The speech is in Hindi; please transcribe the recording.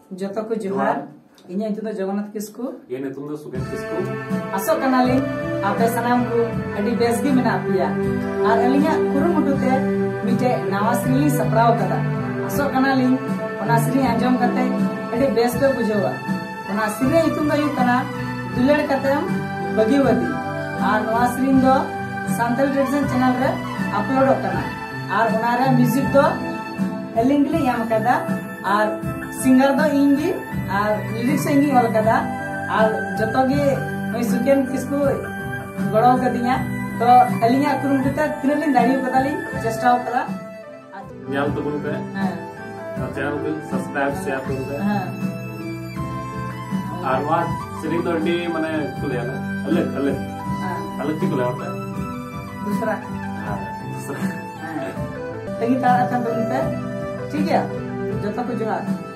जोतो को जोहार इन्हें इतने जगन्नाथ किसको ये ने तुम तो सुगेन किसको असो कनाली आपे सनाम को अडी बेस गी मेना पिया और अलिया कुरुमुटुते मिटे नवा श्रीली सप्राव कदा असो कनाली ओना श्री अंजम कते अडी बेस पे बुझेवा ओना श्री इतुम दा युकना दुलेड़ कतेम बगीवदी और नवा श्री दो सांतल ट्रेडिशन चैनल रे अपलोड कना और ओना रे म्यूजिक दो एलिंगली याम कदा और सिंगर दो इंगी और लिरिक्स इंगी वाला कदा और जतो गे मैं सुकेन किसको गड़ो कदिया तो अलिया कुरुम कता तिनलिन दाड़ियो कदाली चेष्टा कदा ᱧᱮᱞ ᱛᱟᱵᱚᱱ ᱯᱮ हां चैनल को सब्सक्राइब शेयर ᱛᱟᱵᱚᱱ ᱯᱮ हां और वा श्री तो डी माने कुले अलग अलग हां अलग की कुले होता है दूसरा हां दूसरा लगी तारा था ठीक है जतो को जोहार।